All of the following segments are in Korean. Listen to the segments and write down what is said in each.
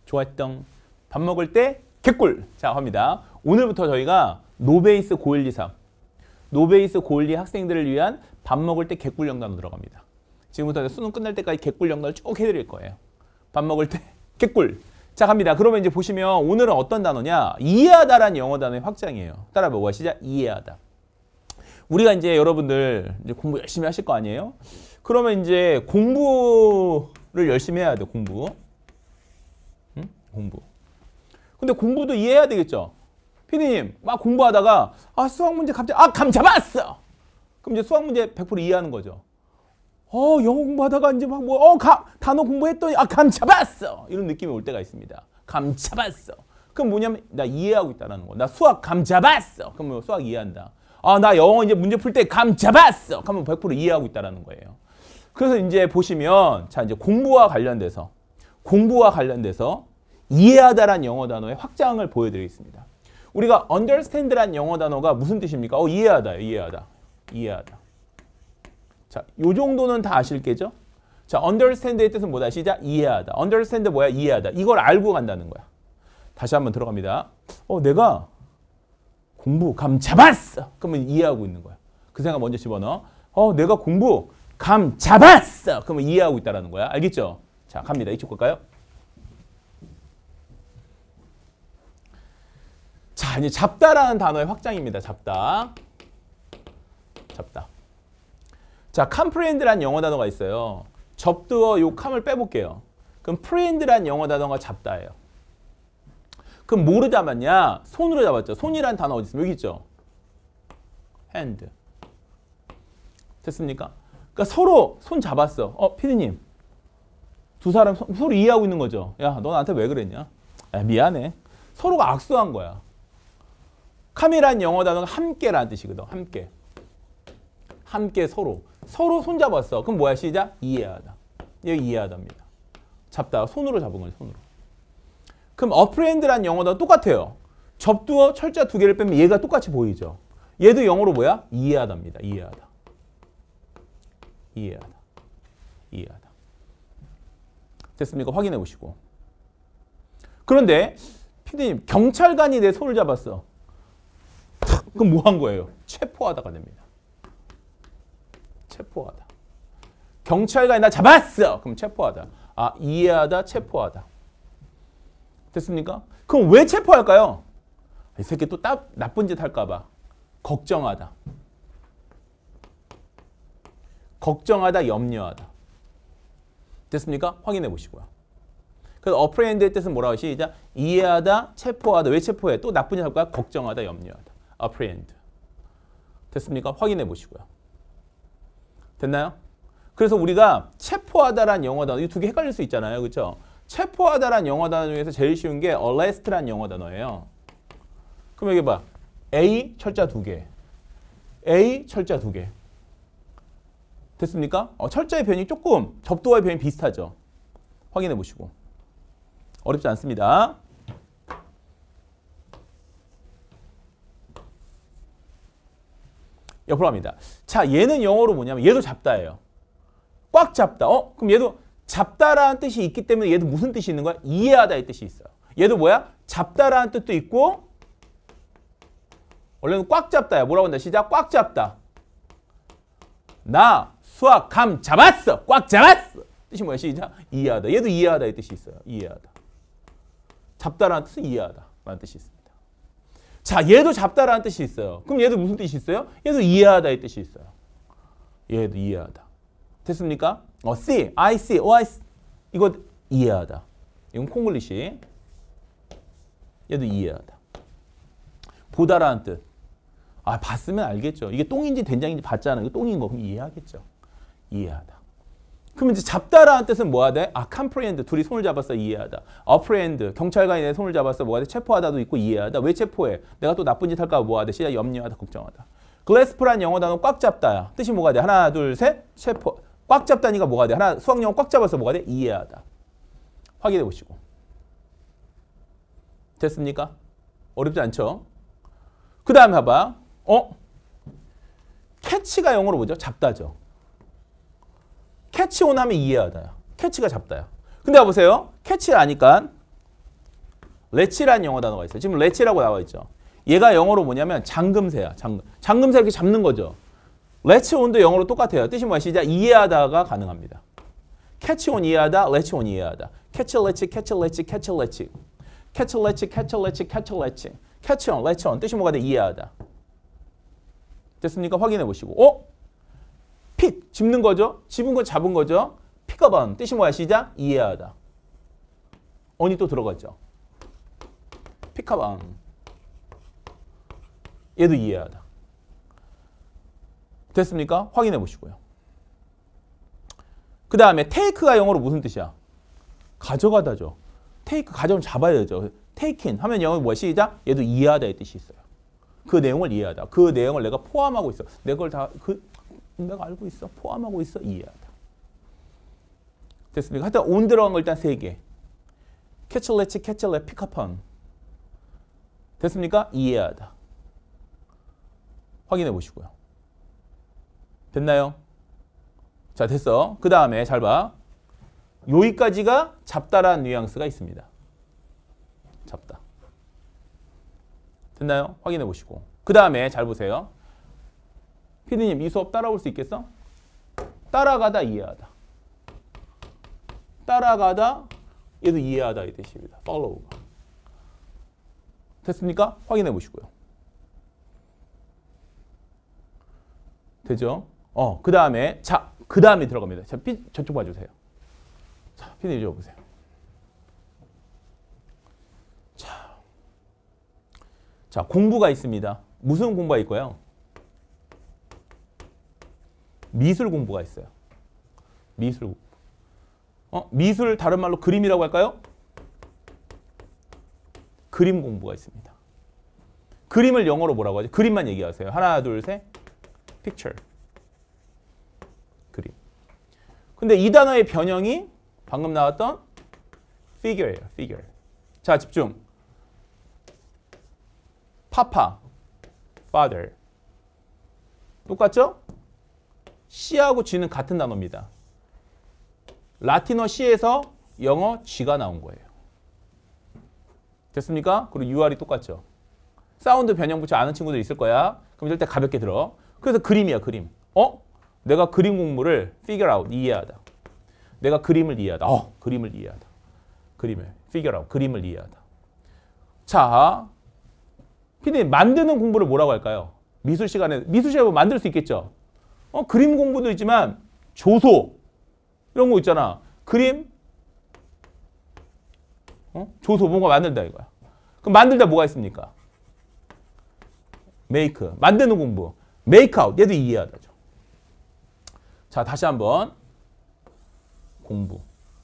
좋았던. 밥 먹을 때 개꿀. 자, 합니다. 오늘부터 저희가 노베이스 고1, 2, 3. 노베이스 고1, 2 학생들을 위한 밥 먹을 때 개꿀 영단어 들어갑니다. 지금부터 수능 끝날 때까지 개꿀 영단어 쭉 해드릴 거예요. 밥 먹을 때 개꿀. 자, 갑니다. 그러면 이제 보시면 오늘은 어떤 단어냐? 이해하다라는 영어 단어의 확장이에요. 따라해보고 시작. 이해하다. 우리가 이제 여러분들 이제 공부 열심히 하실 거 아니에요? 그러면 이제 공부를 열심히 해야 돼. 공부. 응? 공부. 근데 공부도 이해해야 되겠죠? 피디님, 막 공부하다가 수학 문제 갑자기 감 잡았어! 그럼 이제 수학 문제 100% 이해하는 거죠. 영어 공부하다가 이제 막 단어 공부했더니 감 잡았어! 이런 느낌이 올 때가 있습니다. 감 잡았어. 그럼 뭐냐면 나 이해하고 있다는 거. 나 수학 감 잡았어. 그럼 수학 이해한다. 나 영어 이제 문제 풀 때 감 잡았어. 그러면 100% 이해하고 있다는 거예요. 그래서 이제 보시면 자 이제 공부와 관련돼서 이해하다라는 영어 단어의 확장을 보여드리겠습니다. 우리가 understand라는 영어 단어가 무슨 뜻입니까? 이해하다요. 이해하다. 자, 요 정도는 다 아실 게죠? 자, understand의 뜻은 뭐다? 시작. 이해하다. understand 뭐야? 이해하다. 이걸 알고 간다는 거야. 다시 한번 들어갑니다. 내가 공부 감 잡았어. 그러면 이해하고 있는 거야. 그 생각 먼저 집어넣어. 내가 공부 감 잡았어. 그러면 이해하고 있다라는 거야. 알겠죠? 자, 갑니다. 이쪽 갈까요? 자, 이제 잡다라는 단어의 확장입니다. 잡다. 자, comprehend라는 영어 단어가 있어요. 접두어 요 com을 빼볼게요. 그럼 prehend라는 영어 단어가 잡다예요. 그럼 뭐로 잡았냐? 손으로 잡았죠. 손이라는 단어 어디 있습니까? 여기 있죠. hand. 됐습니까? 그러니까 서로 손 잡았어. 피디님. 두 사람 서로 이해하고 있는 거죠. 야, 너 나한테 왜 그랬냐? 미안해. 서로가 악수한 거야. 카메라는 영어 단어가 함께라는 뜻이거든. 함께 서로 손 잡았어. 그럼 뭐야? 시작. 이해하다. 여기 이해하다입니다. 잡다. 손으로 잡은 거죠. 손으로. 그럼 apprehend라는 영어 단어 똑같아요. 접두어 철자 두 개를 빼면 얘가 똑같이 보이죠. 얘도 영어로 뭐야? 이해하다입니다. 이해하다. 됐습니까? 확인해 보시고. 그런데 피디님, 경찰관이 내 손을 잡았어. 그럼 뭐 한 거예요? 체포하다가 됩니다. 체포하다. 경찰관이 나 잡았어. 그럼 체포하다. 이해하다, 체포하다. 됐습니까? 그럼 왜 체포할까요? 이 새끼 또 나쁜 짓 할까 봐. 걱정하다. 염려하다. 됐습니까? 확인해 보시고요. 그래서 apprehend의 뜻은 뭐라고 하시? 시작. 이해하다, 체포하다. 왜 체포해? 또 나쁜 짓 할까? 걱정하다, 염려하다. apprehend. 됐습니까? 확인해 보시고요. 됐나요? 그래서 우리가 체포하다라는 영어 단어, 이 두 개 헷갈릴 수 있잖아요. 그렇죠? 체포하다라는 영어 단어 중에서 제일 쉬운 게 arrest라는 영어 단어예요. 그럼 여기 봐. A 철자 두 개. A 철자 두 개. 됐습니까? 철자의 변이 조금 접두어의 변이 비슷하죠. 확인해 보시고. 어렵지 않습니다. 옆으로 갑니다. 자, 얘는 영어로 뭐냐면 얘도 잡다예요. 꽉 잡다. 그럼 얘도 잡다라는 뜻이 있기 때문에 얘도 무슨 뜻이 있는 거야? 이해하다의 뜻이 있어요. 얘도 뭐야? 잡다라는 뜻도 있고 원래는 꽉 잡다야. 뭐라고 한다? 시작. 꽉 잡다. 나 수학 감 잡았어. 꽉 잡았어. 뜻이 뭐야? 시작. 이해하다. 얘도 이해하다의 뜻이 있어요. 이해하다. 잡다라는 뜻은 이해하다라는 뜻이 있습니다. 자, 얘도 잡다라는 뜻이 있어요. 그럼 얘도 무슨 뜻이 있어요? 얘도 이해하다의 뜻이 있어요. 얘도 이해하다. 됐습니까? see, I see, I see. 이거 이해하다. 이건 콩글리시. 얘도 이해하다. 보다라는 뜻. 봤으면 알겠죠. 이게 똥인지 된장인지 봤잖아요. 이거 똥인 거 그럼 이해하겠죠. 이해하다. 그럼 이제 잡다라는 뜻은 뭐가 돼? comprehend. 둘이 손을 잡았어. 이해하다. apprehend. 경찰관이 내 손을 잡았어. 뭐가 돼? 체포하다도 있고 이해하다. 왜 체포해? 내가 또 나쁜 짓 할까 봐 뭐가 돼? 시작. 염려하다. 걱정하다. grasp라는 영어 단어 꽉 잡다야. 뜻이 뭐가 돼? 하나, 둘, 셋. 체포. 꽉 잡다니까 뭐가 돼? 하나, 수학 영어 꽉 잡아서 뭐가 돼? 이해하다. 확인해 보시고. 됐습니까? 어렵지 않죠? 그 다음에 봐봐. 캐치가 영어로 뭐죠? 잡다죠. 캐치 온 하면 이해하다야. 캐치가 잡다야. 근데 봐보세요. 캐치를 아니까 let이라는 영어 단어가 있어요. 지금 let이라고 나와 있죠. 얘가 영어로 뭐냐면 잠금새야. 잠금새 이렇게 잡는 거죠. let's on도 영어로 똑같아요. 뜻이 뭐야? 시작. 이해하다가 가능합니다. catch on 이해하다, let's on 이해하다. catch, let's, catch, let's, catch, let's. catch, let's, catch, let's, catch, let's. catch on, let's on. 뜻이 뭐가 돼? 이해하다. 됐습니까? 확인해 보시고. pick, 집는 거죠? 집은 거 잡은 거죠? pick up on. 뜻이 뭐야? 시작. 이해하다. on이 또 들어갔죠. pick up on. 얘도 이해하다. 됐습니까? 확인해 보시고요. 그 다음에 take가 영어로 무슨 뜻이야? 가져가다죠. take, 가져오면 잡아야 되죠. take in 하면 영어로 뭐야? 시작. 얘도 이해하다의 뜻이 있어요. 그 내용을 이해하다. 그 내용을 내가 포함하고 있어. 내 걸 다 내가 알고 있어. 포함하고 있어. 이해하다. 됐습니까? 하여튼 on 들어간 거 일단 3개. catch, let's, catch, let, pick up on. 됐습니까? 이해하다. 확인해 보시고요. 됐나요? 자, 됐어. 그 다음에 잘 봐. 여기까지가 잡다라는 뉘앙스가 있습니다. 잡다. 됐나요? 확인해 보시고. 그 다음에 잘 보세요. 피디님, 이 수업 따라올 수 있겠어? 따라가다, 이해하다. 따라가다, 얘도 이해하다 이 뜻입니다. follow가. 됐습니까? 확인해 보시고요. 되죠? 그 다음에, 자, 그 다음에 들어갑니다. 자, 저쪽 봐주세요. 자, 피디님 이쪽 보세요. 자, 공부가 있습니다. 무슨 공부가 있고요? 미술 공부가 있어요. 미술 공부. 미술 다른 말로 그림이라고 할까요? 그림 공부가 있습니다. 그림을 영어로 뭐라고 하지? 그림만 얘기하세요. 하나, 둘, 셋. picture. 그림. 근데 이 단어의 변형이 방금 나왔던 figure예요. figure. 자, 집중. 파파, father. 똑같죠? C하고 G는 같은 단어입니다. 라틴어 C에서 영어 G가 나온 거예요. 됐습니까? 그리고 UR이 똑같죠. 사운드 변형 붙여 아는 친구들 있을 거야. 그럼 이럴 때 가볍게 들어. 그래서 그림이야, 그림. 내가 그림 공부를 figure out, 이해하다. 내가 그림을 이해하다. 그림을 이해하다. 그림을, figure out, 그림을 이해하다. 자, 피디님, 만드는 공부를 뭐라고 할까요? 미술 시간에 뭐 만들 수 있겠죠? 그림 공부도 있지만 조소 이런 거 있잖아. 그림, 조소 뭔가 만든다 이거야. 그럼 만들다 뭐가 있습니까? make, 만드는 공부. make out, 얘도 이해하다죠. 자, 다시 한번 공부.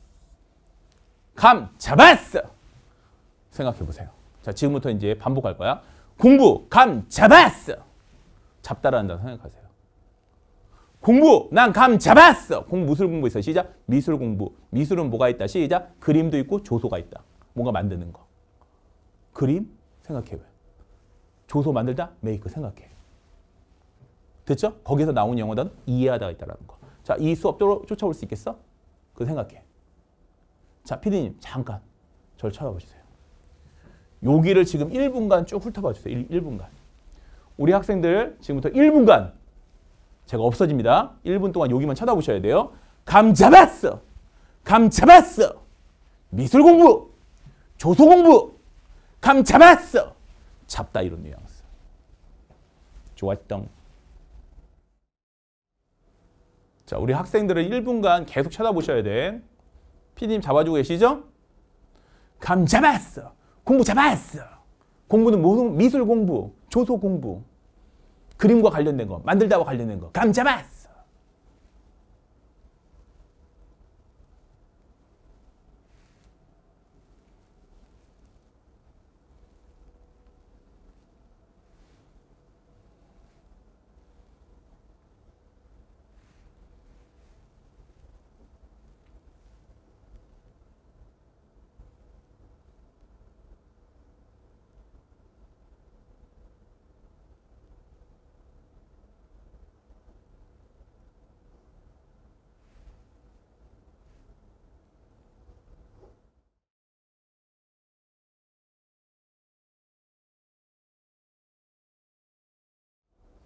감 잡았어. 생각해 보세요. 자, 지금부터 이제 반복할 거야. 공부, 감 잡았어. 잡다라는 단어 생각하세요. 공부, 난 감 잡았어. 공부, 무술 공부 있어. 시작. 미술 공부. 미술은 뭐가 있다. 시작. 그림도 있고 조소가 있다. 뭔가 만드는 거. 그림 생각해봐요. 조소 만들다. make 생각해. 됐죠? 거기서 나온 영어 단어 이해하다가 있다라는 거. 자, 이 수업적으로 쫓아올 수 있겠어? 그거 생각해. 자, 피디님 잠깐 저를 쳐다보세요. 여기를 지금 1분간 쭉 훑어봐 주세요. 1분간. 우리 학생들 지금부터 1분간 제가 없어집니다. 1분 동안 여기만 쳐다보셔야 돼요. 감 잡았어. 감 잡았어. 미술 공부. 조소 공부. 감 잡았어. 잡다 이런 뉘앙스. 좋았던. 자, 우리 학생들을 1분간 계속 쳐다보셔야 돼. 피디님 잡아주고 계시죠? 감 잡았어. 공부 잡았어. 공부는 무슨 미술 공부, 조소 공부, 그림과 관련된 거, 만들다와 관련된 거. 감 잡았어.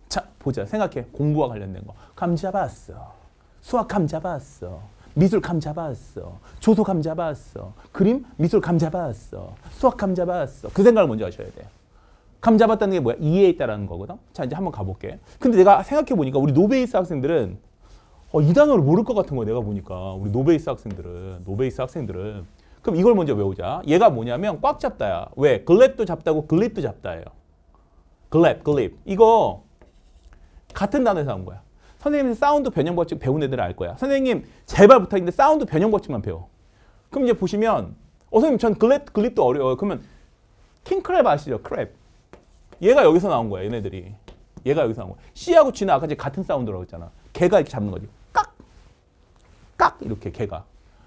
자, 보자. 생각해. 공부와 관련된 거. 감 잡았어. 수학 감 잡았어. 미술 감 잡았어. 조소 감 잡았어. 그림, 미술 감 잡았어. 수학 감 잡았어. 그 생각을 먼저 하셔야 돼요. 감 잡았다는 게 뭐야? 이해에 있다라는 거거든. 자, 이제 한번 가볼게. 근데 내가 생각해 보니까 우리 노베이스 학생들은 이 단어를 모를 것 같은 거야. 내가 보니까 우리 노베이스 학생들은 그럼 이걸 먼저 외우자. 얘가 뭐냐면 꽉 잡다야. 왜? 글랩도 잡다고 글립도 잡다예요. 글립. 이거 같은 단어에서 나온 거야. 선생님 사운드 변형 법칙 배운 애들은 알 거야. 선생님 제발 부탁인데 사운드 변형 법칙만 배워. 그럼 이제 보시면 선생님 전 글립도 어려워요. 그러면 킹크랩 아시죠? 크랩. 얘가 여기서 나온 거야. 얘네들이. 얘가 여기서 나온 거야. C하고 G는 아까 같은 사운드라고 했잖아. 개가 이렇게 잡는 거지. 깍 이렇게 개가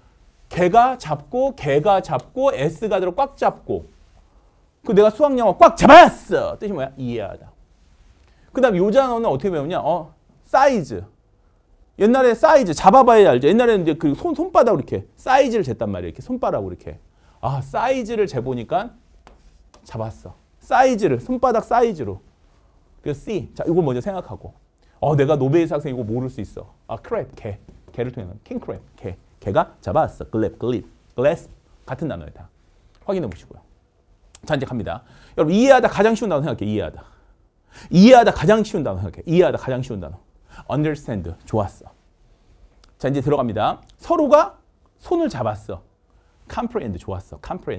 잡고 S가 들어 꽉 잡고 그 내가 수학 영어 꽉 잡았어. 뜻이 뭐야? 이해하다. 그 다음 요 단어는 어떻게 배우냐? 사이즈. 옛날에 사이즈 잡아봐야 알죠. 옛날에는 이제 그 손바닥으로 이렇게 사이즈를 쟀단 말이에요. 이렇게 손바닥으로 이렇게. 사이즈를 재보니까 잡았어. 사이즈를 손바닥 사이즈로. 그래서 C. 자, 이거 먼저 생각하고. 내가 노베이스 학생 이거 모를 수 있어. 크랩 개를 통해서 킹크랩 개가 잡았어. 글래스 같은 단어예요 다. 확인해 보시고요. 자, 이제 갑니다. 여러분 이해하다 가장 쉬운 단어 생각해. 이해하다 가장 쉬운 단어 생각해. 이해하다 가장 쉬운 단어. understand. 좋았어. 자, 이제 들어갑니다. 서로가 손을 잡았어. comprehend. 좋았어.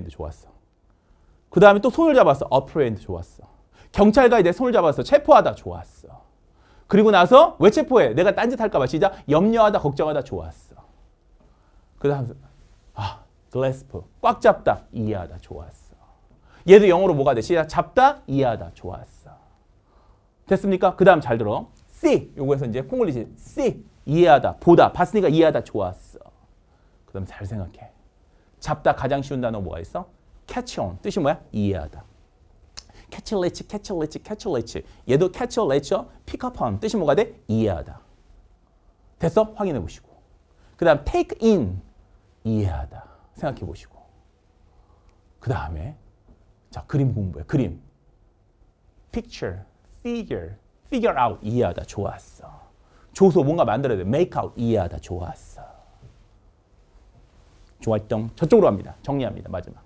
그 다음에 또 손을 잡았어. apprehend. 좋았어. 경찰관이 내 손을 잡았어. 체포하다. 좋았어. 그리고 나서 왜 체포해? 내가 딴짓할까 봐. 시작. 염려하다, 걱정하다. 좋았어. 그 다음 grasp. 꽉 잡다. 이해하다. 좋았어. 얘도 영어로 뭐가 돼? 시작. 잡다, 이해하다. 좋았어. 됐습니까? 그 다음 잘 들어. see. 요거에서 이제 콩글리시. see. 이해하다. 보다. 봤으니까 이해하다. 좋았어. 그 다음 잘 생각해. 잡다 가장 쉬운 단어 뭐가 있어? catch on. 뜻이 뭐야? 이해하다. catch latch. 얘도 catch latch, pick up on. 뜻이 뭐가 돼? 이해하다. 됐어? 확인해 보시고. 그 다음 take in. 이해하다. 생각해 보시고. 그 다음에 자, 그림 공부해. 그림. picture, figure out. 이해하다. 좋았어. 조소 뭔가 만들어야 돼. make out. 이해하다. 좋았어. 좋았던. 저쪽으로 갑니다. 정리합니다. 마지막.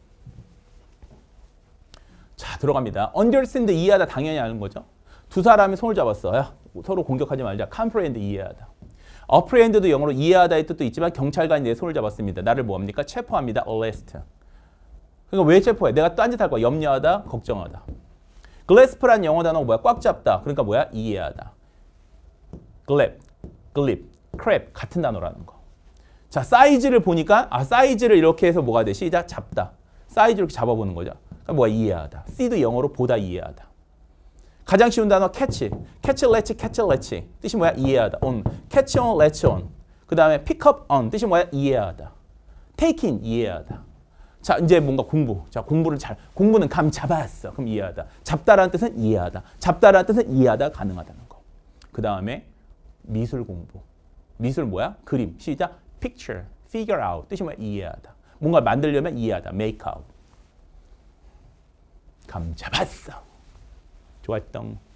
자, 들어갑니다. understand. 이해하다. 당연히 아는 거죠. 두 사람이 손을 잡았어. 서로 공격하지 말자. comprehend. 이해하다. apprehend도 영어로 이해하다의 뜻도 있지만 경찰관이 내 손을 잡았습니다. 나를 뭐합니까? 체포합니다. arrest. 그러니까 왜 체포해? 내가 딴짓할 거야. 염려하다, 걱정하다. grasp,란 영어 단어가 뭐야? 꽉 잡다. 그러니까 뭐야? 이해하다. grip, 같은 단어라는 거. 자, 사이즈를 보니까 사이즈를 이렇게 해서 뭐가 돼? 시작, 잡다. 사이즈를 이렇게 잡아보는 거죠. 그러니까 뭐야? 이해하다. C도 영어로 보다, 이해하다. 가장 쉬운 단어 catch, latch. 뜻이 뭐야? 이해하다. on, catch on, latch on. 그 다음에 pick up on. 뜻이 뭐야? 이해하다. take in, 이해하다. 자, 이제 뭔가 공부. 자, 공부는 감 잡았어. 그럼 이해하다. 잡다라는 뜻은 이해하다. 잡다라는 뜻은 이해하다 가능하다는 거. 그 다음에 미술 공부. 미술 뭐야? 그림. 시작. picture, figure out. 뜻이 뭐야? 이해하다. 뭔가 만들려면 이해하다. make out. 감 잡았어. 좋았던.